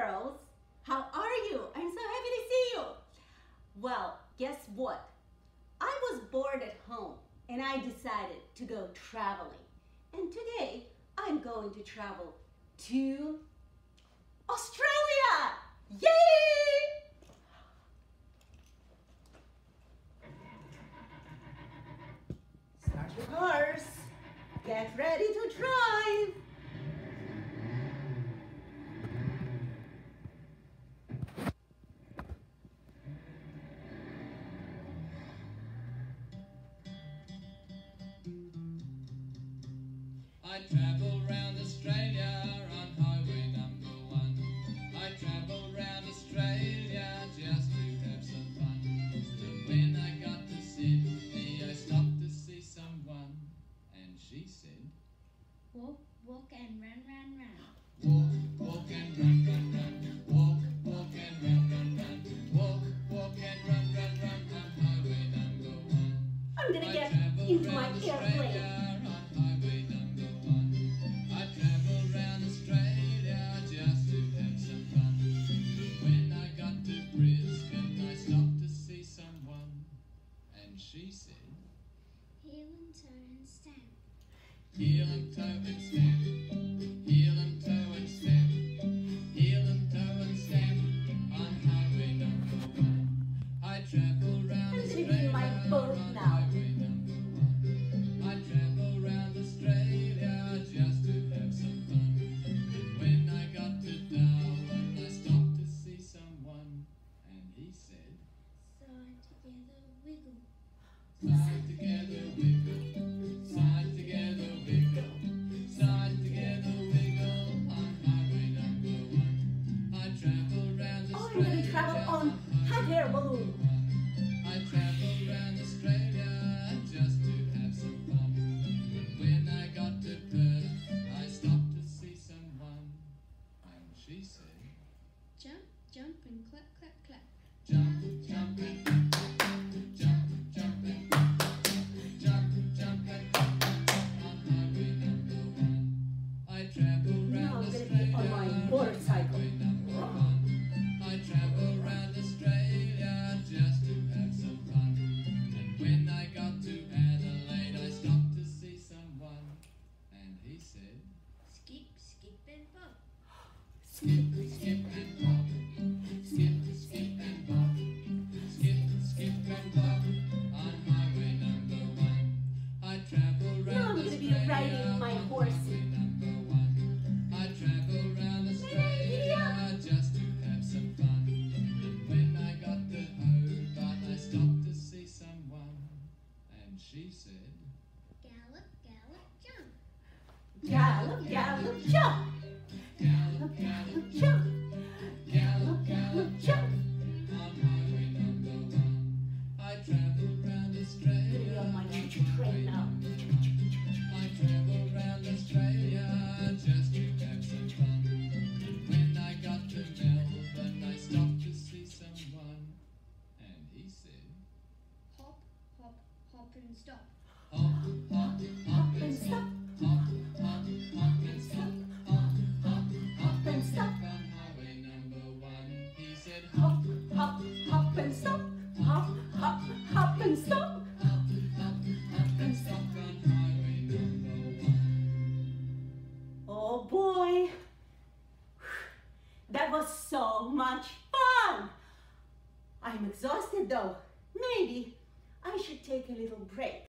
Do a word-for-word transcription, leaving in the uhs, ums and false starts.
girls. How are you? I'm so happy to see you. Well, guess what? I was bored at home and I decided to go traveling. And today I'm going to travel to Australia. Yay! Start your cars. Get ready to drive. I travel round Australia on highway number one. I travel round Australia just to have some fun. And when I got to Sydney, I stopped to see someone. And she said, Walk, walk and run, run, run. walk, walk and run, run, run. Walk, walk and run, run, run. Walk, walk and run, run, run. On highway number one. I'm gonna I get travel into my round airplane. Australia on highway number one. I travel round Australia just to have some fun. When I got to Brisbane, I stopped to see someone, and she said, Heel and toe and stamp. heel and toe and stamp, heel and toe and stamp, heel and toe and stamp on highway number one. I travel round I'm gonna be in Australia my boat on now. highway number one. I travel round Australia just to have some fun. And when I got to Darwin, I stopped to see someone, and he said, Side together, wiggle. side together wiggle, side together wiggle, side together wiggle on highway number one. I travel round Oh, I'm Australia gonna travel on hot air balloon. I travel round Australia just to have some fun. And when I got to Perth, I stopped to see someone, and she said, Jump, jump and clap, clap, clap. jump, jump and jump, jump, jump and jump, jump and on highway number one. I travel Now round I'm gonna be on my Australia motorcycle. highway number one. I travel round Australia just to have some fun. And when I got to Adelaide, I stopped to see someone, and he said, Skip, skip and bop. skip, skip and bop, skip, skip and bop, skip, skip and bop on highway number one. I travel Now round I'm gonna be Australia riding my on horse. highway number one. I travel round Australia just to have some fun. And when I got to Hobart, I stopped to see someone, and she said, Gallop, gallop, jump. Gallop, gallop, jump. gallop, Gallop, gallop, jump. gallop, gallop, Jump. on highway number one. I travel round I'm gonna Australia be on my on choo-choo train highway now. number one. I travel round Australia just to have some fun. And when I got to Melbourne, I stopped to see someone, and he said, Hop, hop, hop and stop. hop, hop, hop and stop, hop, hop, hop and stop, hop, hop, hop and stop on highway number one. He said, hop, Hop, hop and stop. Hop, hop, hop and stop. hop, hop, hop and stop on highway number one. Oh boy. That was so much fun. I'm exhausted though. Maybe I should take a little break.